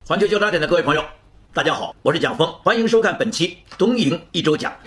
环球交叉点的各位朋友，大家好，我是蒋峰，欢迎收看本期东营一周讲。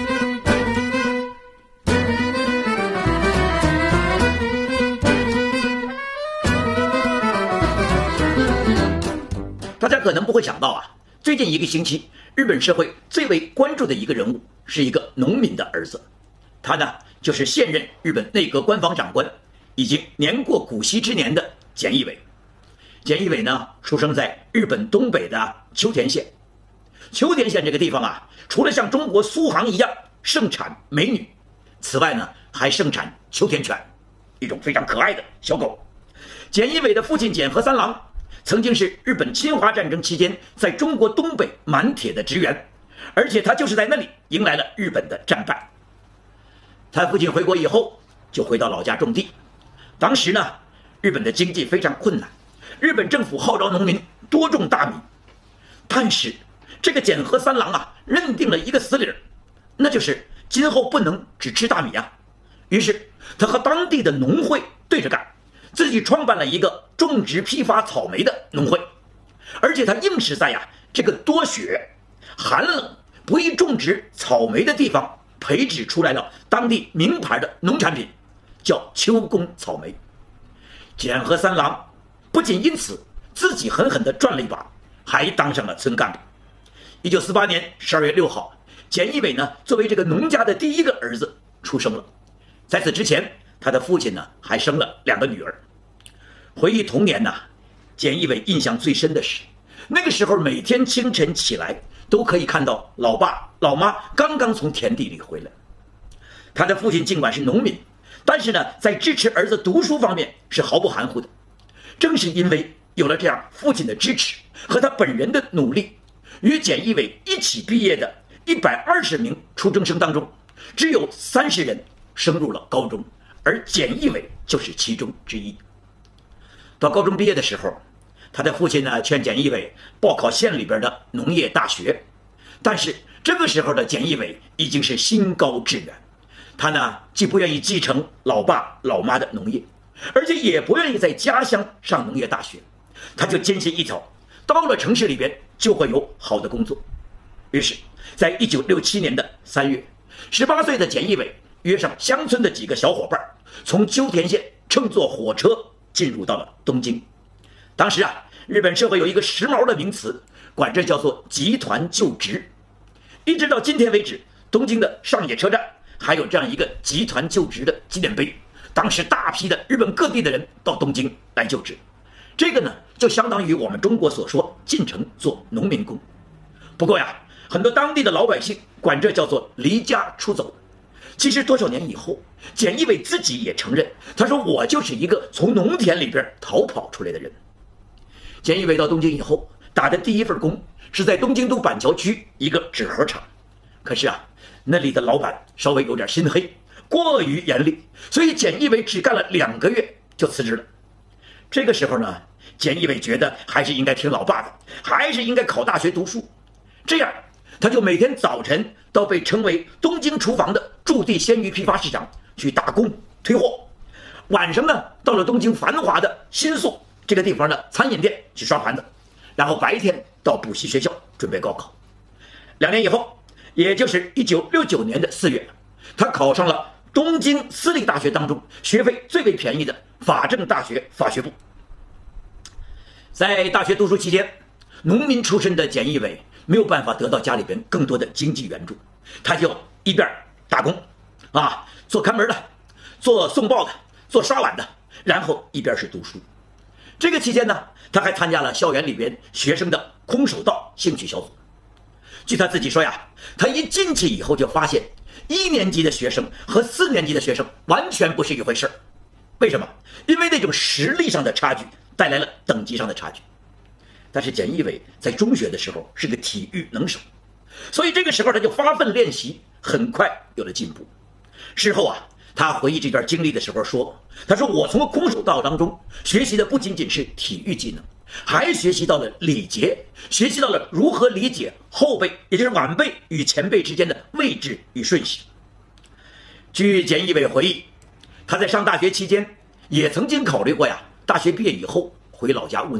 大家可能不会想到啊，最近一个星期，日本社会最为关注的一个人物是一个农民的儿子，他呢就是现任日本内阁官房长官，已经年过古稀之年的菅义伟。菅义伟呢，出生在日本东北的秋田县。秋田县这个地方啊，除了像中国苏杭一样盛产美女，此外呢，还盛产秋田犬，一种非常可爱的小狗。菅义伟的父亲菅和三郎曾经是日本侵华战争期间在中国东北满铁的职员，而且他就是在那里迎来了日本的战败。他父亲回国以后，就回到老家种地。当时呢，日本的经济非常困难，日本政府号召农民多种大米，但是这个菅和三郎啊，认定了一个死理儿，那就是今后不能只吃大米啊。于是他和当地的农会对着干，自己创办了一个种植批发草莓的农会，而且他硬是在这个多雪、寒冷、不易种植草莓的地方培植出来了当地名牌的农产品，叫秋宫草莓。菅和三郎不仅因此自己狠狠地赚了一把，还当上了村干部。1948年12月6号，菅义伟呢作为这个农家的第一个儿子出生了。在此之前，他的父亲呢还生了2个女儿。回忆童年呢，菅义伟印象最深的是，那个时候每天清晨起来都可以看到老爸老妈刚刚从田地里回来。他的父亲尽管是农民，但是呢，在支持儿子读书方面是毫不含糊的。正是因为有了这样父亲的支持和他本人的努力，与菅义伟一起毕业的120名初中生当中，只有30人升入了高中，而菅义伟就是其中之一。到高中毕业的时候，他的父亲呢劝菅义伟报考县里边的农业大学，但是这个时候的菅义伟已经是心高志远，他呢既不愿意继承老爸老妈的农业，而且也不愿意在家乡上农业大学，他就坚信一条，到了城市里边就会有好的工作。于是在1967年的3月，18岁的菅义伟约上乡村的几个小伙伴，从秋田县乘坐火车进入到了东京。当时日本社会有一个时髦的名词，管这叫做集团就职。一直到今天为止，东京的上野车站还有这样一个集团就职的纪念碑，当时大批的日本各地的人到东京来就职。这个呢，就相当于我们中国所说进城做农民工。不过很多当地的老百姓管这叫做离家出走。其实多少年以后，菅义伟自己也承认，他说我就是一个从农田里边逃跑出来的人。菅义伟到东京以后，打的第一份工是在东京都板桥区一个纸盒厂。可是那里的老板稍微有点心黑，过于严厉，所以菅义伟只干了2个月就辞职了。这个时候呢，菅义伟觉得还是应该听老爸的，还是应该考大学读书。这样他就每天早晨到被称为东京厨房的驻地鲜鱼批发市场去打工推货，晚上呢到了东京繁华的新宿这个地方的餐饮店去刷盘子，然后白天到补习学校准备高考。2年以后，也就是1969年的4月，他考上了东京私立大学当中学费最为便宜的法政大学法学部。在大学读书期间，农民出身的菅义伟没有办法得到家里边更多的经济援助，他就一边打工做看门的，做送报的，做刷碗的，然后一边是读书。这个期间呢，他还参加了校园里边学生的空手道兴趣小组。据他自己说他一进去以后就发现1年级的学生和4年级的学生完全不是一回事。为什么？因为那种实力上的差距带来了等级上的差距。但是菅义伟在中学的时候是个体育能手，所以这个时候他就发奋练习，很快有了进步。事后他回忆这段经历的时候说，他说我从空手道当中学习的不仅仅是体育技能，还学习到了礼节，学习到了如何理解后辈，也就是晚辈与前辈之间的位置与顺序。据菅义伟回忆，他在上大学期间也曾经考虑过大学毕业以后回老家务农，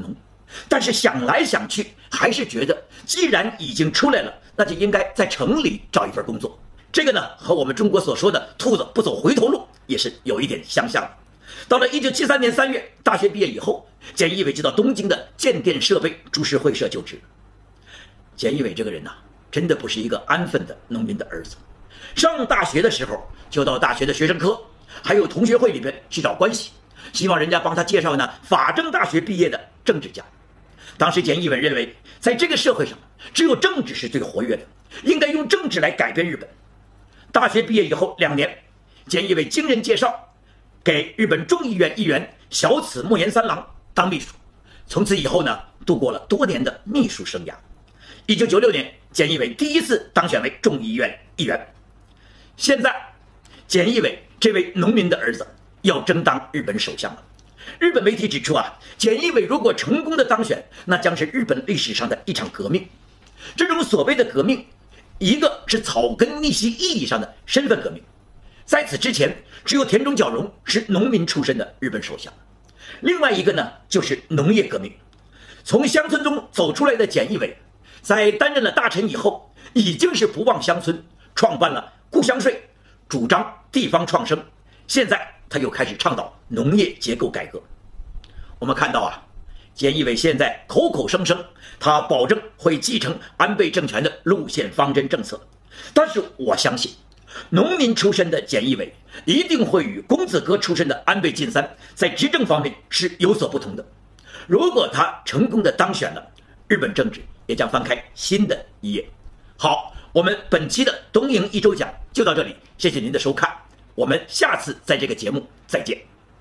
但是想来想去，还是觉得既然已经出来了，那就应该在城里找一份工作。这个呢，和我们中国所说的兔子不走回头路也是有一点相像的。到了1973年3月，大学毕业以后，简义伟就到东京的建电设备株式会社就职。简义伟这个人真的不是一个安分的农民的儿子。上大学的时候，就到大学的学生科还有同学会里边去找关系，希望人家帮他介绍法政大学毕业的政治家。当时简义伟认为，在这个社会上，只有政治是最活跃的，应该用政治来改变日本。大学毕业以后2年，简义伟经人介绍，给日本众议院议员小此莫言三郎当秘书。从此以后度过了多年的秘书生涯。1996年，简义伟第一次当选为众议院议员。现在，简义伟这位农民的儿子要争当日本首相了。日本媒体指出简义伟如果成功的当选，那将是日本历史上的一场革命。这种所谓的革命，一个是草根逆袭意义上的身份革命，在此之前，只有田中角荣是农民出身的日本首相。另外一个呢，就是农业革命。从乡村中走出来的简义伟，在担任了大臣以后，已经是不忘乡村，创办了故乡税，主张地方创生。现在他又开始倡导农业结构改革。我们看到简义伟现在口口声声他保证会继承安倍政权的路线方针政策，但是我相信农民出身的简义伟一定会与公子哥出身的安倍晋三在执政方面是有所不同的。如果他成功的当选了，日本政治也将翻开新的一页。好，我们本期的东瀛一周讲就到这里，谢谢您的收看，我们下次在这个节目再见。